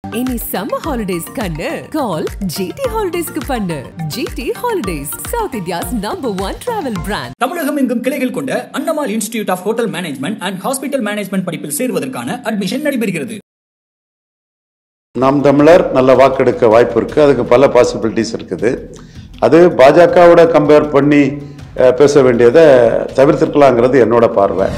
Any summer holidays kannu call GT Holidays ku pannu. GT Holidays, South India's #1 travel brand. தமிழகம் எங்கும் கிளைகள் கொண்ட அண்ணமால் institute of hotel management and hospital management படிப்பில் சேருவதற்கான admission நடைபெறுகிறது. நாம் தமிழர் நல்ல வாக்கெடுக்க வாய்ப்பு இருக்கு. அதுக்கு பல பாசிபிலிட்டிஸ் இருக்குது. அது பாஜகவோட கம்பேர் பண்ணி பேச வேண்டியதை தவிர்த்திருக்கலாங்கிறது என்னோட பார்வை.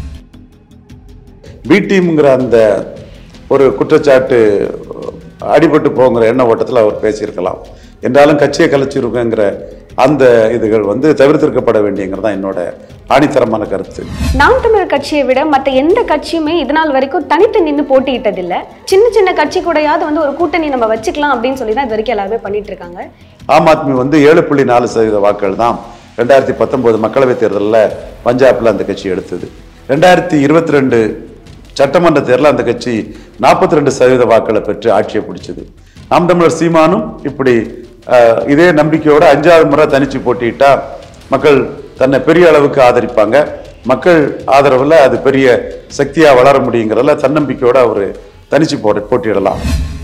பி டீம்ங்கிற அந்த ஒரு குற்றச்சாட்டு அடிபட்டு போங்கிற எண்ண ஓட்டத்தில் அவர் பேசியிருக்கலாம். என்றாலும் கட்சியை கலைச்சிருக்குங்கிற அந்த இதுகள் தவிர்த்திருக்கப்பட வேண்டியங்கிறதான் என்னோட ஆணித்தரமான கருத்து. நாம் தமிழர் கட்சியை விட மற்ற எந்த கட்சியுமே இதனால் வரைக்கும் தனித்து நின்று போட்டியிட்டதில்லை. சின்ன சின்ன கட்சி கூடயாவது ஒரு கூட்டணி நம்ம வச்சுக்கலாம் அப்படின்னு சொல்லி தான் இது வரைக்கும் எல்லாருமே பண்ணிட்டு இருக்காங்க. ஆம் ஆத்மி 7.4% வாக்குகள் தான் 2019 மக்களவைத் தேர்தலில் பஞ்சாப்ல அந்த கட்சி எடுத்தது. 2022 சட்டமன்ற தேர்தலில் அந்த கட்சி 42% வாக்குகளை பெற்று ஆட்சியை பிடிச்சது. நாம் தமிழர் சீமானும் இப்படி இதே நம்பிக்கையோட 5வது முறை தனிச்சு போட்டிட்டா மக்கள் தன்னை பெரிய அளவுக்கு ஆதரிப்பாங்க, மக்கள் ஆதரவுல அது பெரிய சக்தியா வளர முடியுங்கிறதுல தன்னம்பிக்கையோட அவர் தனிச்சு போட்டியிடலாம்.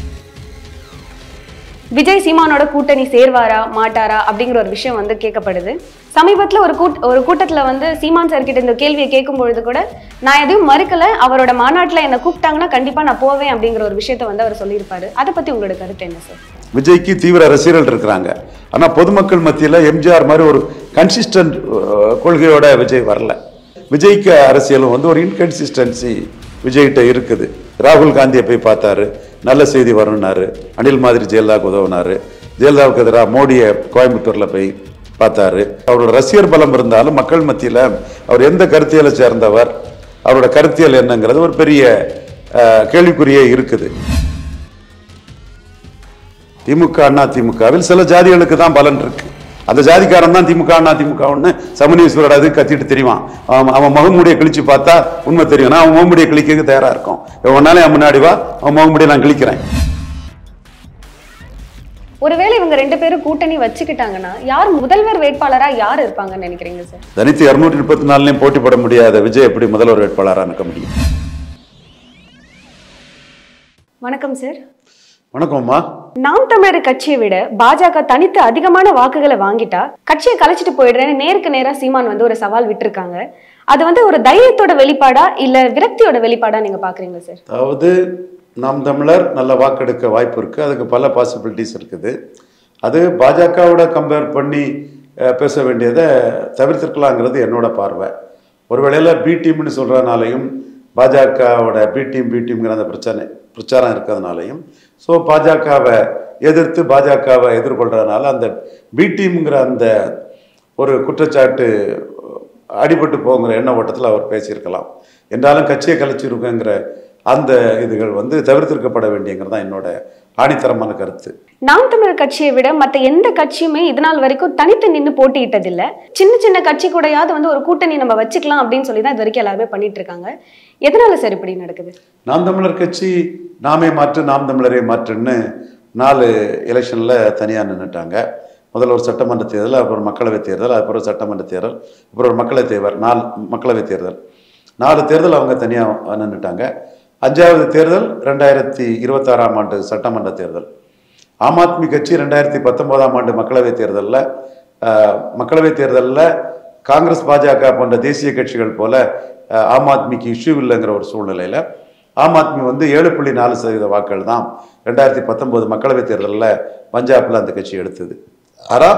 விஜய் சீமானோட கூட்டணி சேர்வாரா மாட்டாரா அப்படிங்கிற ஒரு விஷயம் கேட்கப்படுது. சமீபத்தில் ஒரு கூட்டத்தில் சீமான் சார் கிட்ட இந்த கேள்வியை கேட்கும் பொழுது கூட நான் எதையும் மறுக்கல, அவரோட மாநாட்டில் என்னை கூப்பிட்டாங்கன்னா கண்டிப்பா நான் போவேன் அப்படிங்கிற ஒரு விஷயத்த அவர் சொல்லியிருப்பாரு. அதை பத்தி உங்களோட கருத்து என்ன சார்? விஜய்க்கு தீவிர ரசிகர்கள் இருக்கிறாங்க. ஆனா பொதுமக்கள் மத்தியில் எம்ஜிஆர் மாதிரி ஒரு கன்சிஸ்டன்ட் கொள்கையோட விஜய் வரல. விஜய்க்கு அரசியலும் ஒரு இன்கன்சிஸ்டன்சி விஜய்கிட்ட இருக்குது. ராகுல் காந்தியை போய் பார்த்தாரு, நல்ல செய்தி வரணுன்னாரு. அனில் மாதிரி ஜெயலலிதாவுக்கு உதவினாரு. ஜெயலலிதாவுக்கு எதிராக மோடியை கோயம்புத்தூர்ல போய் பார்த்தாரு. அவரோட ரசிகர் பலம் இருந்தாலும் மக்கள் மத்தியில் அவர் எந்த கருத்தியலை சேர்ந்தவர், அவரோட கருத்தியல் என்னங்கிறது ஒரு பெரிய கேள்விக்குறியே இருக்குது. திமுக அண்ணா திமுகவில் சில ஜாதிகளுக்கு தான் பலன் இருக்கு. அந்த ஜாதிக்காரன் தான் திமுக அண்ணா திமுக சமணீஸ்வரோட அது கத்திட்டு தெரியுமா, அவன் முகமுடியை கிழிச்சு பார்த்தா உண்மை தெரியும். நான் அவன் முகமுடியை கிழிக்க தயாரா இருக்கும். ஒன்னாலே அவன் முன்னாடி வா, அவன் முகமுடியை நான் கிழிக்கிறேன். ஒருவேளை இவங்க 2 பேரும் கூட்டணி வச்சுக்கிட்டாங்கன்னா யார் முதல்வர் வேட்பாளரா யார் இருப்பாங்கன்னு நினைக்கிறீங்க சார்? தனித்து 234 போட்டி போட முடியாத விஜய் எப்படி முதல்வர் வேட்பாளராக இருக்க முடியும்? வணக்கம் சார். வணக்கம்மா. நாம் தமிழர் கட்சியை விட பாஜக தனித்து அதிகமான வாக்குகளை வாங்கிட்டா கட்சியை கலைச்சிட்டு போயிடுறேன்னு நேருக்கு நேரா சீமான் ஒரு சவால் விட்டுருக்காங்க. அது ஒரு தைரியத்தோட வெளிப்பாடா இல்ல விரக்தியோட வெளிப்பாடா நீங்க பாக்குறீங்க சார்? அதாவது நாம் தமிழர் நல்ல வாக்கெடுக்க வாய்ப்பு இருக்கு. அதுக்கு பல பாசிபிலிட்டிஸ் இருக்குது. அது பாஜகவோட கம்பேர் பண்ணி பேச வேண்டியதை தவிர்த்திருக்கலாங்கிறது என்னோட பார்வை. ஒருவேளையில பி டீம்னு சொல்றதுனாலையும் பாஜகவோட பி டீம்ங்கிற அந்த பிரச்சாரம் இருக்கிறதுனாலையும் ஸோ பாஜகவை எதிர்த்து பாஜகவை எதிர்கொள்றதுனால அந்த பி டீம்ங்கிற அந்த ஒரு குற்றச்சாட்டு அடிபட்டு போங்கிற எண்ண ஓட்டத்தில் அவர் பேசியிருக்கலாம். என்றாலும் கட்சியை கலைச்சிருக்குங்கிற அந்த இதுகள் தவிர்த்திருக்கப்பட வேண்டியங்கிறதான் என்னோட ஆணித்தரமான கருத்து. நாம் தமிழர் கட்சியை விட மற்ற எந்த கட்சியுமே இதனால் வரைக்கும் தனித்து நின்று போட்டியிட்டதில்லை. சின்ன சின்ன கட்சி கூடயாவது ஒரு கூட்டணி நம்ம வச்சுக்கலாம் அப்படின்னு சொல்லி தான் இது வரைக்கும் எல்லாருமே பண்ணிட்டு இருக்காங்க. எதனால சார் இப்படி நடக்குது? நாம் தமிழர் கட்சி நாமே மாற்று நாம் தமிழரே மாற்றுன்னு 4 எலெக்ஷன்ல தனியா நின்றுட்டாங்க. முதல்ல ஒரு சட்டமன்ற தேர்தல், அப்புறம் மக்களவை தேர்தல், அப்புறம் சட்டமன்ற தேர்தல், அப்புறம் ஒரு மக்களவை தேர்தல், 4 மக்களவை தேர்தல், 4 தேர்தல் அவங்க தனியா நின்றுட்டாங்க. 5வது தேர்தல் 2026ஆம் ஆண்டு சட்டமன்ற தேர்தல். ஆம் ஆத்மி கட்சி 2019ஆம் ஆண்டு மக்களவை தேர்தலில் காங்கிரஸ் பாஜக போன்ற தேசிய கட்சிகள் போல ஆம் ஆத்மிக்கு இஷ்யூ இல்லைங்கிற ஒரு சூழ்நிலையில் ஆம் ஆத்மி 7.4% வாக்குகள் தான் 2019 மக்களவை தேர்தலில் பஞ்சாப்ல அந்த கட்சி எடுத்தது. ஆனால்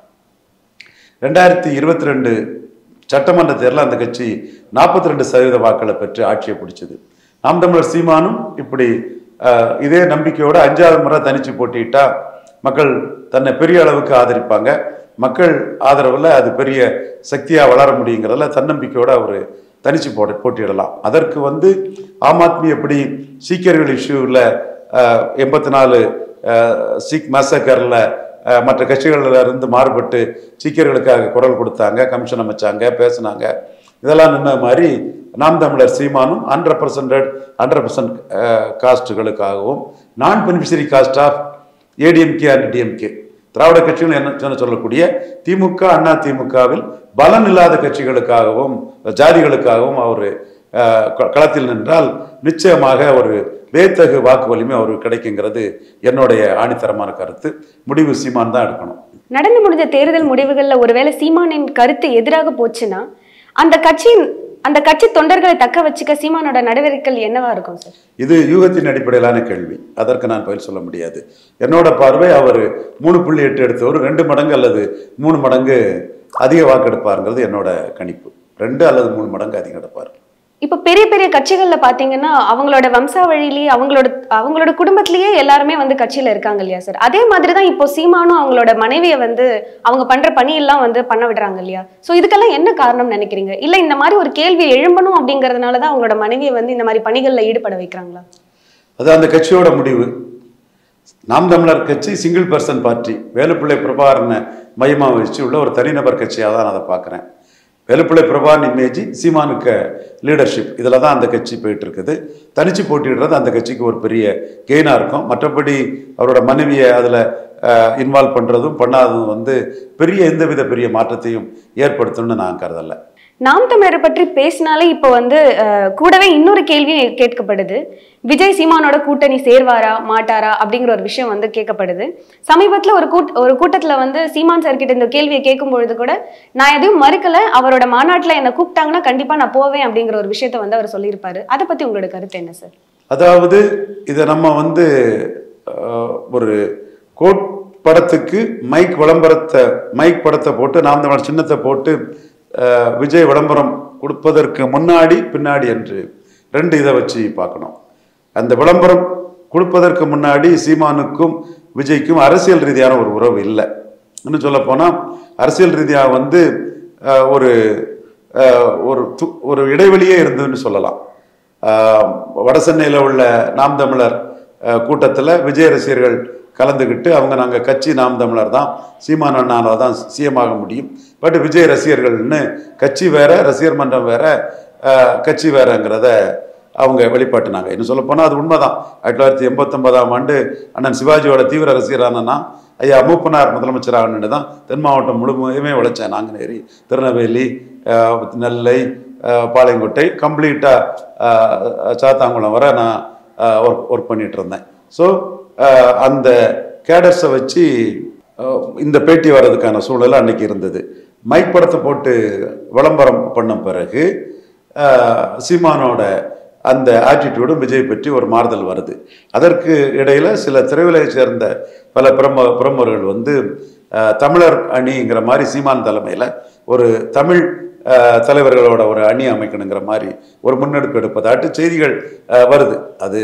2022 சட்டமன்ற தேர்தலில் அந்த கட்சி 42% வாக்குகளை பெற்று ஆட்சியை பிடிச்சது. நாம் தமிழர் சீமானும் இப்படி இதே நம்பிக்கையோட 5வது முறை தனிச்சு போட்டிட்டா மக்கள் தன்னை பெரிய அளவுக்கு ஆதரிப்பாங்க, மக்கள் ஆதரவுல அது பெரிய சக்தியா வளர முடியுங்கிறதுல தன்னம்பிக்கையோட அவர் தனிச்சு போட்டியிடலாம். அதற்கு ஆம் ஆத்மி எப்படி சீக்கியர்கள் இஷ்யூவில் 84 சீக் மேசக்கர்ல மற்ற கட்சிகள்ல இருந்து மாறுபட்டு சீக்கியர்களுக்காக குரல் கொடுத்தாங்க, கமிஷன் அமைச்சாங்க, பேசினாங்க, இதெல்லாம் நின்ன மாதிரி நாம் தமிழர் சீமானும் 100% காஸ்டுகளுக்காகவும் நான் beneficiary caste of ADMK and DMK திராவிட கட்சிகள் என்ன சொல்லக்கூடிய திமுக அண்ணா திமுகவில் பலன் இல்லாத கட்சிகளுக்காகவும் ஜாதிகளுக்காகவும் அவர் களத்தில் நின்றால் நிச்சயமாக ஒரு வேத்தகு வாக்கு வலிமை அவருக்கு கிடைக்குங்கிறது என்னுடைய ஆணித்தரமான கருத்து. முடிவு சீமான் தான் எடுக்கணும். நடந்து முடிஞ்ச தேர்தல் முடிவுகள்ல ஒருவேளை சீமானின் கருத்து எதிராக போச்சுன்னா அந்த கட்சி தொண்டர்களை தக்க வச்சுக்க சீமானோட நடவடிக்கைகள் என்னவா இருக்கும் சார்? இது யூகத்தின் அடிப்படையிலான கேள்வி. அதற்கு நான் பதில் சொல்ல முடியாது. என்னோட பார்வை அவர் 3.8 எடுத்தவர் 2 மடங்கு அல்லது 3 மடங்கு அதிக வாக்கெடுப்பாருங்கிறது என்னோட கணிப்பு. 2 அல்லது 3 மடங்கு அதிகம் எடுப்பார். இப்ப பெரிய பெரிய கட்சிகள்ல பாத்தீங்கன்னா அவங்களோட வம்சாவழியிலேயே அவங்களோட குடும்பத்திலேயே எல்லாருமே வந்து கட்சியில இருக்காங்க இல்லையா சார்? அதே மாதிரிதான் இப்போ சீமானும் அவங்களோட மனைவியை வந்து அவங்க பண்ற பணியெல்லாம் வந்து பண்ண விடுறாங்க இல்லையா? சோ இதுக்கெல்லாம் என்ன காரணம் நினைக்கிறீங்க? இல்ல இந்த மாதிரி ஒரு கேள்வி எழும்பணும் அப்படிங்கறதுனாலதான் அவங்களோட மனைவியை வந்து இந்த மாதிரி பணிகள்ல ஈடுபட வைக்கிறாங்களா? அது அந்த கட்சியோட முடிவு. நாம் தமிழர் கட்சி சிங்கிள் பர்சன் பார்ட்டி, வேலுப்பிள்ளை பிரபாகரனை மையமாக வச்சு உள்ள ஒரு தனிநபர் கட்சியாக தான் அதை பார்க்குறேன். வேலுப்பிள்ளை பிரபாகரன் இமேஜ், சீமானுக்கு லீடர்ஷிப், இதில் தான் அந்த கட்சி போயிட்டு இருக்குது. தனிச்சு போட்டிடுறது அந்த கட்சிக்கு ஒரு பெரிய கெயினாக இருக்கும். மற்றபடி அவரோட மனைவியை அதில் இன்வால்வ் பண்ணுறதும் பண்ணாததும் வந்து எந்தவித பெரிய மாற்றத்தையும் ஏற்படுத்தும்னு நான் கருதலை. நாம் தமிழரை பற்றி பேசினாலே இப்போ வந்து கூடவே இன்னொரு கேள்வி கேட்கப்படுது. விஜய் சீமானோட கூட்டணி சேர்வாரா மாட்டாரா அப்படிங்கிற ஒரு விஷயம் வந்து கேட்கப்படுது. சமீபத்தில் ஒரு கூட்டத்தில் வந்து சீமான் சார் கிட்ட இந்த கேள்வியை கேட்கும் பொழுது கூட நான் எதுவும் மறுக்கல, அவரோட மாநாட்டில் என்னை கூப்பிட்டாங்கன்னா கண்டிப்பா நான் போவேன் அப்படிங்கிற ஒரு விஷயத்த வந்து அவர் சொல்லியிருப்பாரு. அதை பத்தி உங்களோட கருத்து என்ன சார்? அதாவது இதை நம்ம வந்து ஒரு கோட் படத்துக்கு மைக் படத்தை போட்டு நாம் தமிழர் சின்னத்தை போட்டு விஜய் விளம்பரம் கொடுப்பதற்கு முன்னாடி பின்னாடி என்று 2 இதை வச்சு பார்க்கணும். அந்த விளம்பரம் கொடுப்பதற்கு முன்னாடி சீமானுக்கும் விஜய்க்கும் அரசியல் ரீதியான ஒரு உறவு இல்லை. இன்னும் சொல்ல போனால் அரசியல் ரீதியாக வந்து ஒரு இடைவெளியே இருந்ததுன்னு சொல்லலாம். வடசென்னையில் உள்ள நாம் தமிழர் கூட்டத்தில் விஜய் ரசிகர்கள் கலந்துக்கிட்டு அவங்க நாங்கள் கட்சி நாம் தமிழர் தான், சீமான் அண்ணாவில் தான் சிஎம் ஆக முடியும், பட் விஜய் ரசிகர்கள்னு கட்சி வேற, ரசிகர் மன்றம் வேற, கட்சி வேறங்கிறத அவங்க வெளிப்பாட்டுனாங்க. இன்னும் சொல்ல போனால் அது உண்மைதான். 1989ஆம் ஆண்டு அண்ணன் சிவாஜியோட தீவிர ரசிகரானா ஐயா மூப்பனார் முதலமைச்சராகனு தான் தென் மாவட்டம் முழுமையுமே உழைச்சேன். நாங்குநேரி, திருநெல்வேலி, நெல்லை, பாளையங்கோட்டை, கம்ப்ளீட்டாக சாத்தாங்குளம் வர நான் ஒர்க் பண்ணிட்டு இருந்தேன். ஸோ அந்த கேடர்ஸை வச்சு இந்த பேட்டி வர்றதுக்கான சூழல் அன்னைக்கு இருந்தது. மைக் படத்தை போட்டு விளம்பரம் பண்ண பிறகு சீமானோட அந்த ஆட்டிடியூடும் விஜய் பற்றி ஒரு மாறுதல் வருது. அதற்கு இடையில சில திரையுலகை சேர்ந்த பல பிரமுகர்கள் வந்து தமிழர் அணிங்கிற மாதிரி சீமான் தலைமையில் ஒரு தமிழ் தலைவர்களோட ஒரு அணி அமைக்கணுங்கிற மாதிரி ஒரு முன்னெடுப்பு எடுப்பதாட்டு செய்திகள் வருது. அது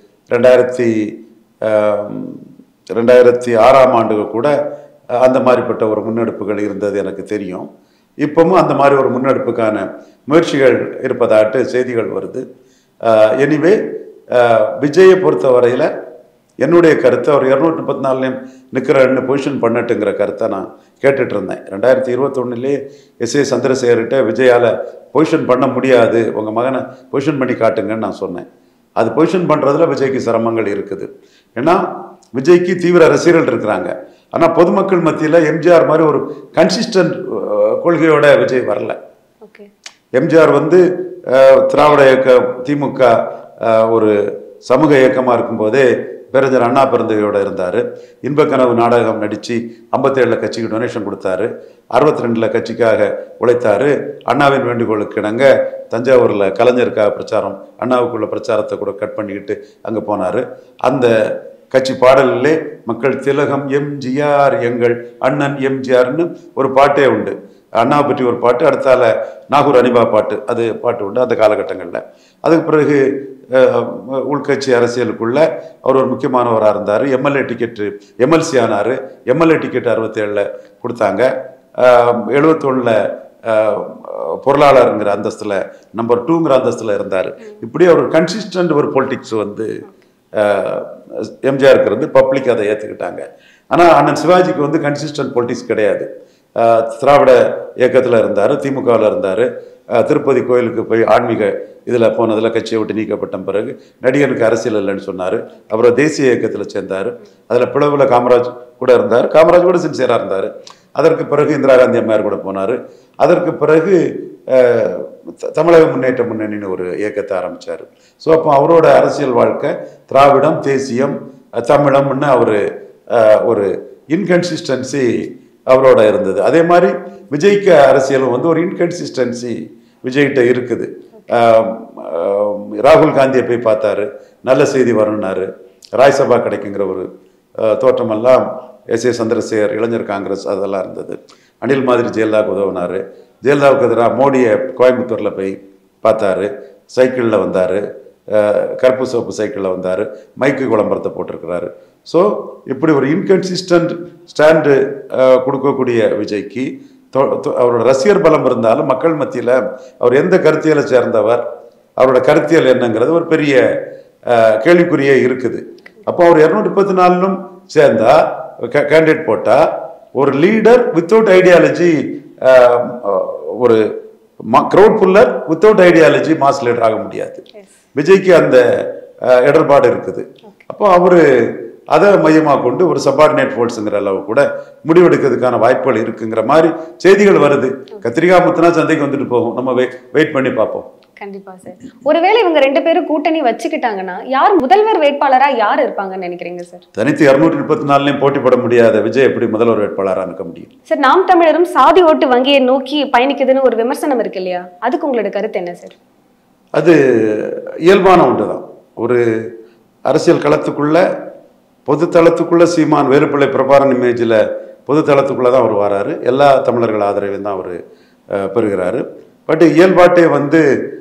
2006ஆம் ஆண்டு கூட அந்த மாதிரிப்பட்ட ஒரு முன்னெடுப்புகள் இருந்தது எனக்கு தெரியும். இப்பவும் அந்த மாதிரி ஒரு முன்னெடுப்புக்கான முயற்சிகள் இருப்பதாட்டு செய்திகள் வருது. எனிவே விஜயை பொறுத்த வரையில் என்னுடைய கருத்து அவர் 234 நிற்கிறன்னு பொசிஷன் பண்ணட்டுங்கிற கருத்தை நான் கேட்டுட்டு இருந்தேன். 2021 எஸ்.ஏ. சந்திரசேகர்கிட்ட விஜயால் பொசிஷன் பண்ண முடியாது, உங்கள் மகனை பொசிஷன் பண்ணி காட்டுங்கன்னு நான் சொன்னேன். அது பொசிஷன் பண்ணுறதுல விஜய்க்கு சிரமங்கள் இருக்குது. ஏன்னா விஜய்க்கு தீவிர ரசிகர்கள் இருக்கிறாங்க. ஆனால் பொதுமக்கள் மத்தியில் எம்ஜிஆர் மாதிரி ஒரு கன்சிஸ்டன்ட் கொள்கையோட விஜய் வரல. எம்ஜிஆர் வந்து திராவிட இயக்கம், திமுக ஒரு சமூக இயக்கமாக இருக்கும்போதே பேரறிஞர் அண்ணா பிறந்தகையோடு இருந்தார். இன்பக்கனவு நாடகம் நடித்து 57 கட்சிக்கு டொனேஷன் கொடுத்தாரு. 62 கட்சிக்காக உழைத்தார். அண்ணாவின் வேண்டுகோளுக்கு இணங்க தஞ்சாவூரில் கலைஞருக்காக பிரச்சாரம், அண்ணாவுக்குள்ள பிரச்சாரத்தை கூட கட் பண்ணிக்கிட்டு அங்கே போனார். அந்த கட்சி பாடலிலே மக்கள் திலகம் எம்ஜிஆர், எங்கள் அண்ணன் எம்ஜிஆர்னு ஒரு பாட்டே உண்டு. அண்ணாவை பற்றி ஒரு பாட்டு, அடுத்தால நாகூர் அனிபா பாட்டு, அது பாட்டு உண்டு அந்த காலகட்டங்களில். அதுக்கு பிறகு உள்கட்சி அரசியலுக்குள்ள அவர் ஒரு முக்கியமானவராக இருந்தார். எம்எல்ஏ டிக்கெட்டு எம்எல்சி ஆனார். எம்எல்ஏ டிக்கெட் 67 கொடுத்தாங்க. 71 பொருளாளருங்கிற அந்தஸ்தில் நம்பர் 2ங்கிற அந்தஸ்தில் இருந்தார். இப்படி அவர் கன்சிஸ்டன்ட் ஒரு பொலிட்டிக்ஸ் வந்து எம்ஜிஆருக்கு இருந்து பப்ளிக் அதை ஏற்றுக்கிட்டாங்க. ஆனால் அண்ணன் சிவாஜிக்கு வந்து கன்சிஸ்டன்ட் பொலிட்டிக்ஸ் கிடையாது. திராவிட இயக்கத்தில் இருந்தார், திமுகவில் இருந்தார். திருப்பதி கோயிலுக்கு போய் ஆன்மீக இதில் போனதில் கட்சியை விட்டு நீக்கப்பட்ட பிறகு நடிகனுக்கு அரசியல் இல்லைன்னு சொன்னார். அப்புறம் தேசிய இயக்கத்தில் சேர்ந்தார். அதில் பிளவில் காமராஜ் கூட இருந்தார். காமராஜ் கூட சின்சியராக இருந்தார். அதற்கு பிறகு இந்திரா காந்தி அம்மையார் கூட போனார். அதற்கு பிறகு தமிழக முன்னேற்ற முன்னணின்னு ஒரு இயக்கத்தை ஆரம்பித்தார். ஸோ அப்போ அவரோட அரசியல் வாழ்க்கை திராவிடம், தேசியம், தமிழம்னு அவர் ஒரு இன்கன்சிஸ்டன்சி அவரோட இருந்தது. அதே மாதிரி விஜய்க்கு அரசியலும் வந்து ஒரு இன்கன்சிஸ்டன்சி விஜய்கிட்ட இருக்குது. ராகுல் காந்தியை போய் பார்த்தாரு, நல்ல செய்தி வரணுன்னாரு, ராஜ்சபா கிடைக்குங்கிற ஒரு தோற்றமெல்லாம் எஸ் ஏ சந்திரசேகர், இளைஞர் காங்கிரஸ் அதெல்லாம் இருந்தது. அனில் மாதிரி ஜெயலலிதாவுக்கு உதவினார். ஜெயலலிதாவுக்கு எதிராக மோடியை கோயம்புத்தூரில் போய் பார்த்தாரு, சைக்கிளில் வந்தார், கருப்பு சோப்பு சைக்கிளில் வந்தார், மைக்கு விளம்பரத்தை போட்டிருக்கிறாரு. ஸோ இப்படி ஒரு இன்கன்சிஸ்டன்ட் ஸ்டாண்டு கொடுக்கக்கூடிய விஜய்க்கு அவரோட ரசிகர் பலம் இருந்தாலும் மக்கள் மத்தியில் அவர் எந்த கருத்தியலை சேர்ந்தவர், அவரோட கருத்தியல் என்னங்கிறது ஒரு பெரிய கேள்விக்குறியே இருக்குது. அப்போ அவர் 234லும் சேர்ந்தா கேண்டிடேட் போட்டால் ஒரு லீடர் வித்தவுட் ஐடியாலஜி, ஒரு crowd puller without ideology mass leader ஆக முடியாது. விஜய்க்கு அந்த இடர்பாடு இருக்குது. அப்போ அவர் அதை மையமாக கொண்டு ஒரு சபார்டினேட் ஃபோர்ஸுங்கிற அளவு கூட முடிவெடுக்கிறதுக்கான வாய்ப்புகள் இருக்குங்கிற மாதிரி செய்திகள் வருது. கத்திரிக்காய் முத்தினா சந்தைக்கு வந்துட்டு போகும், நம்ம வெயிட் பண்ணி பார்ப்போம். கண்டிப்பா சார். ஒருவேளை இவங்க 2 பேரும் கூட்டணி வச்சுக்கிட்டாங்கன்னா யார் முதல்வர் வேட்பாளரா யார் இருப்பாங்கன்னு நினைக்கிறீங்க சார்? தனித்து 234லையும் போட்டி போட முடியாத விஜய் எப்படி முதல்வர் வேட்பாளராக இருக்க முடியும்? சார், நாம் தமிழரும் சாதி ஓட்டு வங்கியை நோக்கி பயணிக்குதுன்னு ஒரு விமர்சனம் இருக்கு இல்லையா, அதுக்கு உங்களோட கருத்து என்ன சார்? அது இயல்பான ஒன்று தான். ஒரு அரசியல் களத்துக்குள்ள பொதுத்தளத்துக்குள்ள சீமான் வேலுப்பிள்ளை பிரபாரன் இமேஜில் பொதுத்தளத்துக்குள்ளே தான் அவர் வராரு. எல்லா தமிழர்கள் ஆதரவையும் தான் அவர் பெறுகிறாரு. பட் இயல்பாட்டே வந்து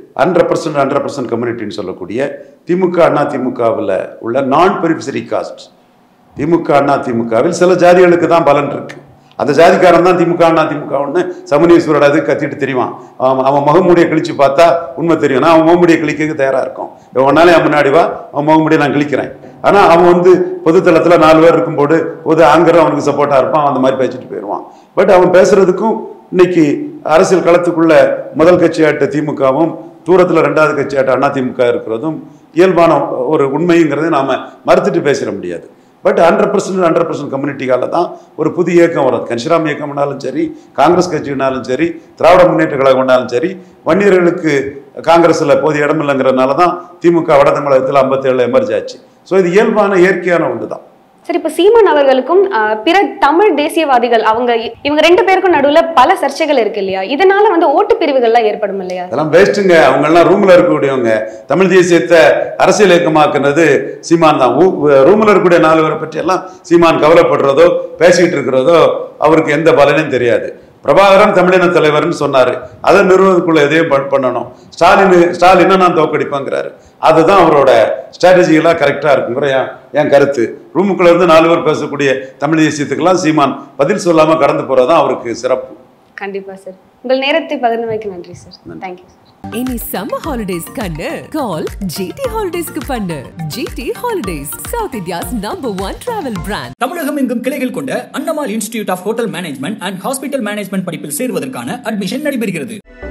100% கம்யூனிட்டின்னு சொல்லக்கூடிய திமுக அண்ணா திமுகவில் உள்ள நான் பெரிஃபெரி காஸ்ட், திமுக அண்ணா திமுகவில் சில ஜாதிகளுக்கு தான் பலன் இருக்கு. அந்த ஜாதிக்காரன் தான் திமுக அண்ணா திமுக ஒன்று சமணீஸ்வரோட அது கத்திட்டு தெரியுவான். அவன் முகமூடியை கிழிச்சு பார்த்தா உண்மை தெரியும். நான் அவன் முகமூடியை கிழிக்க தயாராக இருக்கும். ஒன்னாலே அவன் முன்னாடி வா, அவன் முகமூடியை நான் கிழிக்கிறேன். ஆனால் அவன் வந்து பொதுத்தளத்தில் 4 பேர் இருக்கும்போது பொது ஆங்கர் அவனுக்கு சப்போர்ட்டாக இருப்பான், அந்த மாதிரி பேசிட்டு போயிடுவான். பட் அவன் பேசுறதுக்கும் இன்னைக்கு அரசியல் களத்துக்குள்ள முதல் கட்சியாட்ட திமுகவும் தூரத்தில் 2வது கட்சியாட்ட அண்ணா திமுக இருக்கிறதும் இயல்பான ஒரு உண்மைங்கிறத நாம மறுத்துட்டு பேசிட முடியாது. பட் 100% கம்யூனிட்டிக்கால தான் ஒரு புது இயக்கம் வரும். கன்ஷிராம் இயக்கம்னாலும் சரி, காங்கிரஸ் கட்சினாலும் சரி, திராவிட முன்னேற்ற கழகம்னாலும் சரி, வன்னியர்களுக்கு காங்கிரஸில் போதிய இடம் இல்லைங்கிறதுனால தான் திமுக வட தமிழகத்தில் 57 எமர்ஜ் ஆச்சு. ஸோ இது இயல்பான இயற்கையான ஒன்று தான். சரி, இப்ப சீமான் அவர்களுக்கும் பிற தமிழ் தேசியவாதிகள் இவங்க 2 பேருக்கும் நடுவுல பல சர்ச்சைகள் இருக்கு இல்லையா, இதனால வந்து ஓட்டு பிரிவுகள்லாம் ஏற்படும் இல்லையா? அதெல்லாம் வேஸ்ட்டுங்க. அவங்க எல்லாம் ரூம்ல இருக்கக்கூடியவங்க. தமிழ் தேசியத்தை அரசியல் இயக்கமாக்குனது சீமான் தான். ரூம்ல இருக்கக்கூடிய 4 பேரை பற்றி எல்லாம் சீமான் கவலைப்படுறதோ பேசிட்டு இருக்கிறதோ அவருக்கு எந்த பலனும் தெரியாது. பிரபாகரன் தமிழின தலைவர்னு சொன்னாரு, அதை நிறுவனத்துக்குள்ள எதையும் பண்ணணும். ஸ்டாலினை நான் தோக்கடிப்பேங்கிறாரு. அதுதான் அவரோட ஸ்ட்ராட்டஜியெல்லாம் கரெக்டா இருக்குங்கிற என் கருத்து. ரூமுக்குள்ள இருந்து 4 பேர் பேசக்கூடிய தமிழ் தேசியத்துக்கெல்லாம் சீமான் பதில் சொல்லாம கடந்து போறதுதான் அவருக்கு சிறப்பு. கண்டிப்பா சார். உங்கள் நேரத்தை பகிர்ந்தமைக்கு நன்றி சார். Thank you sir. இனி சம்மர் ஹாலிடேஸ் கண்ணு கால் ஜிடி ஹாலிடேஸ்க்கு பண்ணு. GT holidays, south India's #1 travel brand. தமிழகம் எங்கும் கிளைகள் கொண்ட அண்ணமால் institute of hotel management and hospital management படிப்பில் சேருவதற்கான அட்மிஷன் நடைபெறுகிறது.